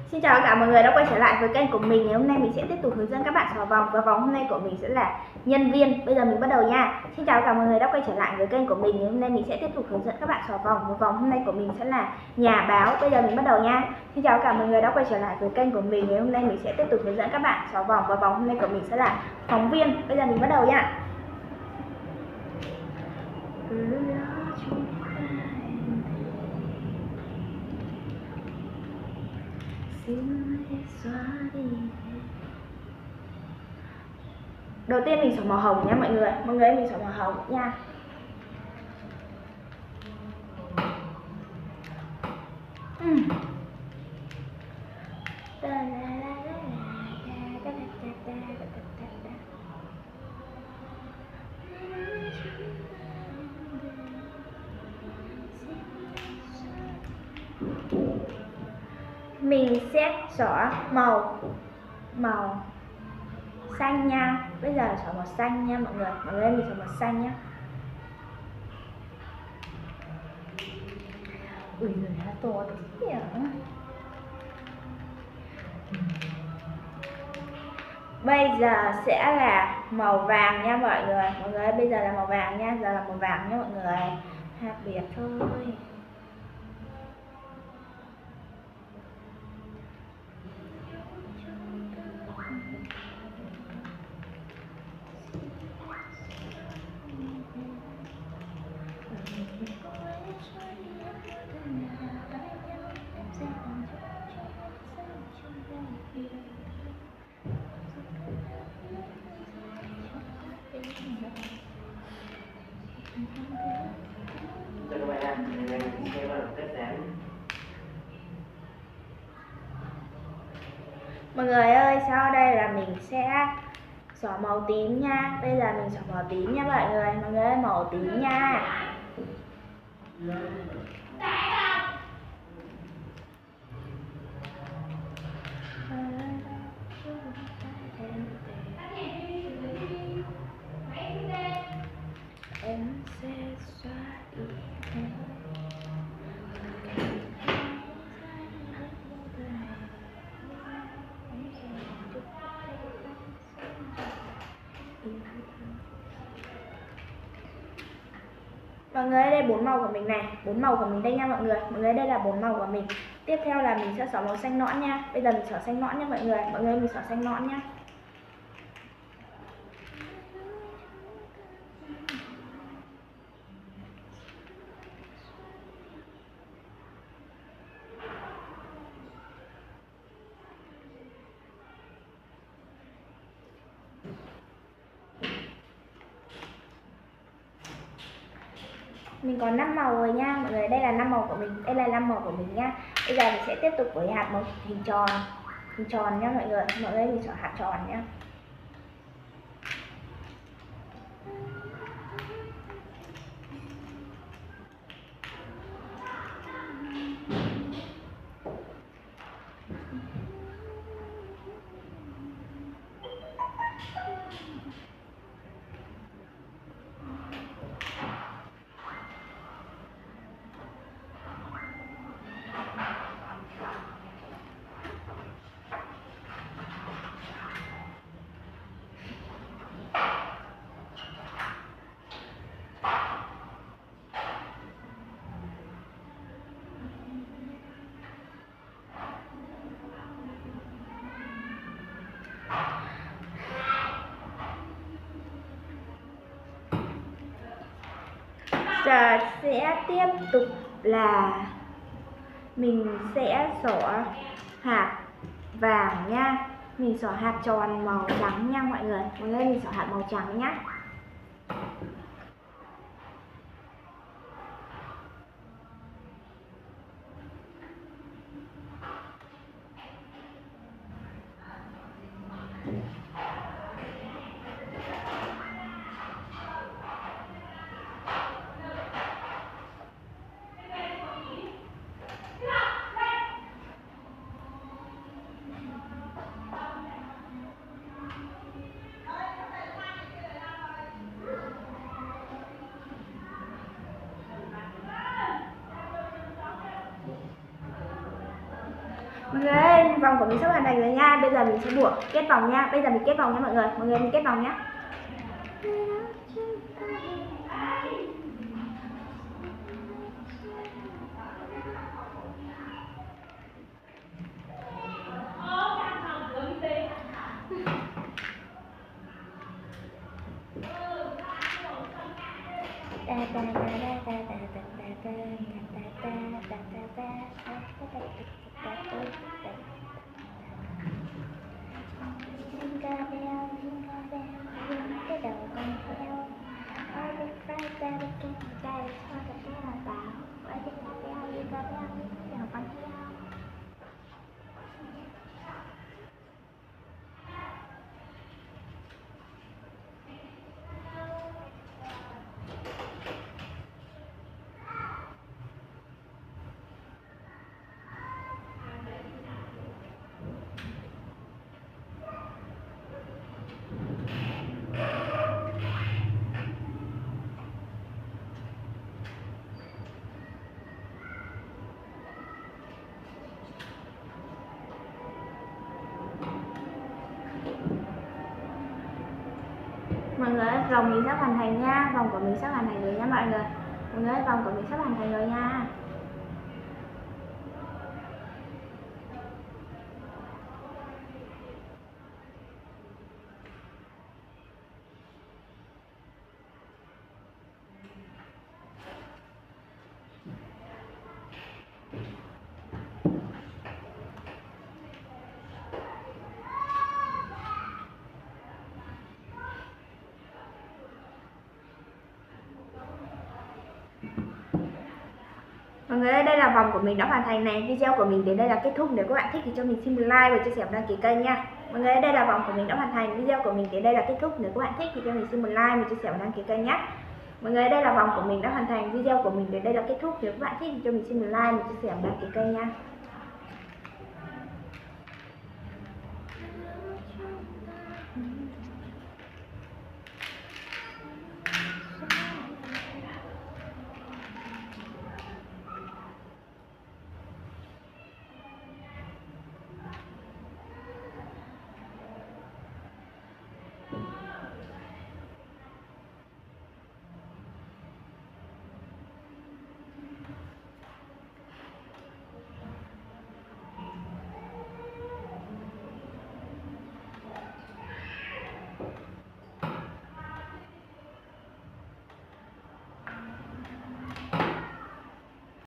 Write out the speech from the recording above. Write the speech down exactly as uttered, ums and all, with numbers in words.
Xin chào tất cả mọi người đã quay trở lại với kênh của mình. Ngày hôm nay mình sẽ tiếp tục hướng dẫn các bạn xỏ vòng, và vòng hôm nay của mình sẽ là nhân viên. Bây giờ mình bắt đầu nha. Xin chào tất cả mọi người đã quay trở lại với kênh của mình. Ngày hôm nay mình sẽ tiếp tục hướng dẫn các bạn xỏ vòng, và vòng hôm nay của mình sẽ là nhà báo. Bây giờ mình bắt đầu nha. Xin chào tất cả mọi người đã quay trở lại với kênh của mình. Ngày hôm nay mình sẽ tiếp tục hướng dẫn các bạn xỏ vòng, và vòng hôm nay của mình sẽ là phóng viên. Bây giờ mình bắt đầu nha. Đầu tiên mình xỏ màu hồng nha mọi người. Mọi người mình xỏ màu hồng nha. uhm. Mình sẽ xỏ màu màu xanh nha. Bây giờ xỏ màu xanh nha mọi người. Mọi người mình xỏ màu xanh nhá. Ui giời, nó to thế nhỉ. Bây giờ sẽ là màu vàng nha mọi người. Mọi người bây giờ là màu vàng nha. Giờ là màu vàng nha mọi người. Khác biệt thôi. Mọi người ơi, sau đây là mình sẽ xỏ màu tím nha. Bây giờ mình xỏ màu tím nha mọi người. Mọi người ơi, màu tím nha. Em sẽ xóa đi em. Mọi người đây bốn màu của mình này, bốn màu của mình đây nha mọi người. Mọi người đây là bốn màu của mình. Tiếp theo là mình sẽ xỏ màu xanh nõn nha. Bây giờ mình xỏ xanh nõn nha mọi người. Mọi người mình xỏ xanh nõn nha. Mình có năm màu rồi nha mọi người. Đây là năm màu của mình. Đây là năm màu của mình nha. Bây giờ mình sẽ tiếp tục với hạt màu hình tròn. Hình tròn nha mọi người. Mọi người mình xỏ hạt tròn nhá. Giờ sẽ tiếp tục là mình sẽ xỏ hạt vàng nha. Mình xỏ hạt tròn màu trắng nha mọi người. Mọi người mình xỏ hạt màu trắng nhá. Mọi người ơi, vòng của mình sắp hoàn thành rồi nha. Bây giờ mình sẽ buộc kết vòng nha. Bây giờ mình kết vòng nha mọi người. Mọi người mình kết vòng nhá. Jingle bell, jingle bell, jingle cái đầu con heo. All the Friday we get together, talk about what jingle bell, jingle bell, jingle đầu con heo. Mọi người ơi, vòng mình sắp hoàn thành nha. Vòng của mình sắp hoàn thành rồi nha mọi người. Mọi người ơi, vòng của mình sắp hoàn thành rồi nha. Mọi người ơi, đây là vòng của mình đã hoàn thành này. Video của mình đến đây là kết thúc. Nếu các bạn thích thì cho mình xin một like và chia sẻ và đăng ký kênh nha. Mọi người ơi, đây là vòng của mình đã hoàn thành. Video của mình đến đây là kết thúc. Nếu các bạn thích thì cho mình xin một like và chia sẻ và đăng ký kênh nhé. Mọi người ơi, đây là vòng của mình đã hoàn thành. Video của mình đến đây là kết thúc. Nếu các bạn thích thì cho mình xin một like và chia sẻ và đăng ký kênh nha.